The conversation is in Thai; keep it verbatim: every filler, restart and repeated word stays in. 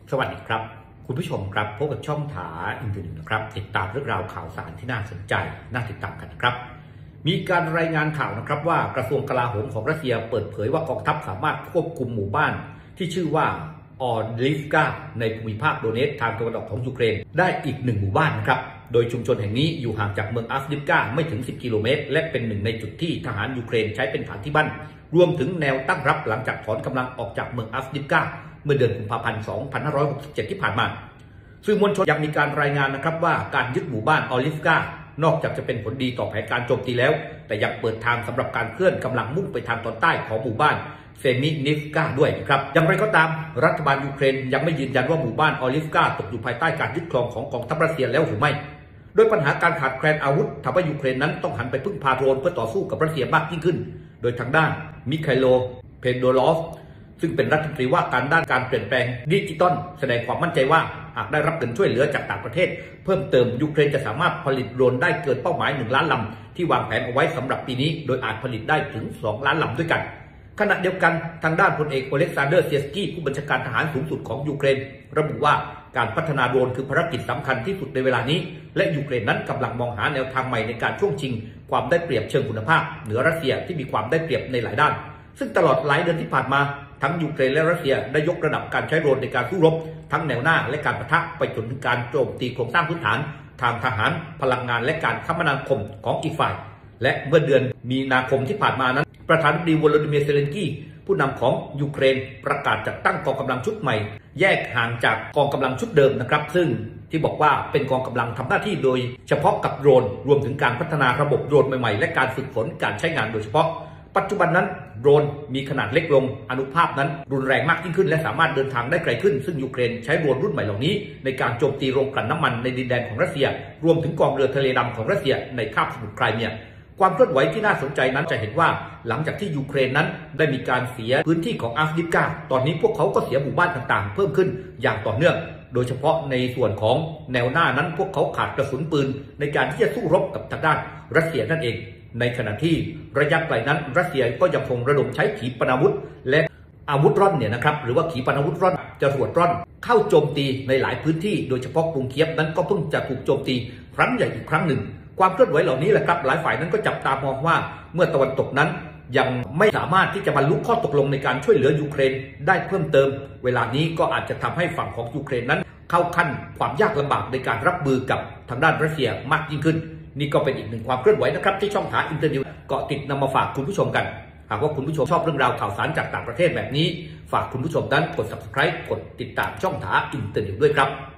สวัสดีครับคุณผู้ชมครับพบกับช่องถาอินเทอร์เน็ตนะครับติดตามเรื่องราวข่าวสารที่น่าสนใจน่าติดตามกันนะครับมีการรายงานข่าวนะครับว่ากระทรวงกลาโหมของรัสเซียเปิดเผยว่ากองทัพสามารถควบคุมหมู่บ้านที่ชื่อว่าออลิฟกาในภูมิภาคโดเนตทางตะวันออกของยูเครนได้อีกหนึ่งหมู่บ้านนะครับโดยชุมชนแห่งนี้อยู่ห่างจากเมืองอัฟดิฟกาไม่ถึงสิบกิโลเมตรและเป็นหนึ่งในจุดที่ทหารยูเครนใช้เป็นฐานที่มั่นรวมถึงแนวตั้งรับหลังจากถอนกำลังออกจากเมืองอัฟดิฟกาเมื่อเดือนกุมภาพันธ์ สองพันห้าร้อยหกสิบเจ็ด ที่ผ่านมาสื่อมวลชนยังมีการรายงานนะครับว่าการยึดหมู่บ้านออลิฟกานอกจากจะเป็นผลดีต่อแผนการโจมตีแล้วแต่ยังเปิดทางสำหรับการเคลื่อนกำลังมุ่งไปทางตอนใต้ของหมู่บ้านเซมินิฟกาด้วยครับอย่างไรก็ตามรัฐบาลยูเครนยังไม่ยืนยันว่าหมู่บ้านออลิฟกาตกอยู่ภายใต้การยึดครองของกองทัพรัสเซียแล้วหรือไม่โดยปัญหาการขาดแคลนอาวุธทำให้ยูเครนนั้นต้องหันไปพึ่งพาโดรนเพื่อต่อสู้กับรัสเซียมากยิ่งขึ้นโดยทางด้านมิคาโลเพโดรอฟซึ่งเป็นรัฐมนตรีว่าการด้านการเปลี่ยนแปลงดิจิตอลแสดงความมั่นใจว่าหากได้รับเงินช่วยเหลือจากต่างประเทศเพิ่มเติมยูเครนจะสามารถผลิตโดรนได้เกินเป้าหมายหนึ่งล้านลำที่วางแผนเอาไว้สำหรับปีนี้โดยอาจผลิตได้ถึงสองล้านลำด้วยกันขณะเดียวกันทางด้านพลเอกอเล็กซานเดอร์เซียสกี้ผู้บัญชาการทหารสูงสุดของยูเครนระบุว่าการพัฒนาโดรนคือภารกิจสำคัญที่สุดในเวลานี้และยูเครนนั้นกำลังมองหาแนวทางใหม่ในการช่วงชิงความได้เปรียบเชิงคุณภาพเหนือรัสเซียที่มีความได้เปรียบในหลายด้านซึ่งตลอดหลายเดือนที่ผ่านมาทั้งยูเครนและรัสเซียได้ยกระดับการใช้โดรนในการสู้รบทั้งแนวหน้าและการปะทะไปจนถึงการโจมตีโครงสร้างพื้นฐานทางทหารพลังงานและการคมนาคมของอีกฝ่ายและเมื่อเดือนมีนาคมที่ผ่านมานั้นประธานาธิบดีวโลดิเมียร์เซเลนสกี้ผู้นำของยูเครนประกาศจัดตั้งกองกำลังชุดใหม่แยกห่างจากกองกำลังชุดเดิมนะครับซึ่งที่บอกว่าเป็นกองกำลังทำหน้าที่โดยเฉพาะกับโดรนรวมถึงการพัฒนาระบบโดรนใหม่ๆและการฝึกฝนการใช้งานโดยเฉพาะปัจจุบันนั้นโดรนมีขนาดเล็กลงอนุภาพนั้นรุนแรงมากยิ่งขึ้นและสามารถเดินทางได้ไกลขึ้นซึ่งยูเครนใช้โดรนรุ่นใหม่เหล่านี้ในการโจมตีโรงกลั่นน้ำมันในดินแดนของรัสเซียรวมถึงกองเรือทะเลดำของรัสเซียในคาบสมุทรไครเมียความเคลื่อนไหวที่น่าสนใจนั้นจะเห็นว่าหลังจากที่ยูเครนนั้นได้มีการเสียพื้นที่ของอัฟดิฟกาตอนนี้พวกเขาก็เสียหมู่บ้านต่างๆเพิ่มขึ้นอย่างต่อเนื่องโดยเฉพาะในส่วนของแนวหน้านั้นพวกเขาขาดกระสุนปืนในการที่จะสู้รบกับทางด้านรัสเซียนั่นเองในขณะที่ระยะไกลนั้นรัสเซียก็ยังคงระดมใช้ขีปนาวุธและอาวุธร่อนเนี่ยนะครับหรือว่าขีปนาวุธร่อนจรวดร่อนเข้าโจมตีในหลายพื้นที่โดยเฉพาะกรุงเคียฟนั้นก็เพิ่งจะถูกโจมตีครั้งใหญ่อีกครั้งหนึ่งความเคลื่อนไหวเหล่านี้แหละครับหลายฝ่ายนั้นก็จับตามองว่าเมื่อตะวันตกนั้นยังไม่สามารถที่จะบรรลุข้อตกลงในการช่วยเหลือยูเครนได้เพิ่มเติมเวลานี้ก็อาจจะทำให้ฝั่งของยูเครนนั้นเข้าขั้นความยากลำบากในการรับมือกับทางด้านรัสเซียมากยิ่งขึ้นนี่ก็เป็นอีกหนึ่งความเคลื่อนไหวนะครับที่ช่องหาอินเตอร์เน็ตเกาะติดนำมาฝากคุณผู้ชมกันหากว่าคุณผู้ชมชอบเรื่องราวข่าวสารจากต่างประเทศแบบนี้ฝากคุณผู้ชมนั้นกด ซับสไครบ์ กดติดตามช่องหาอินเตอร์เน็ตด้วยครับ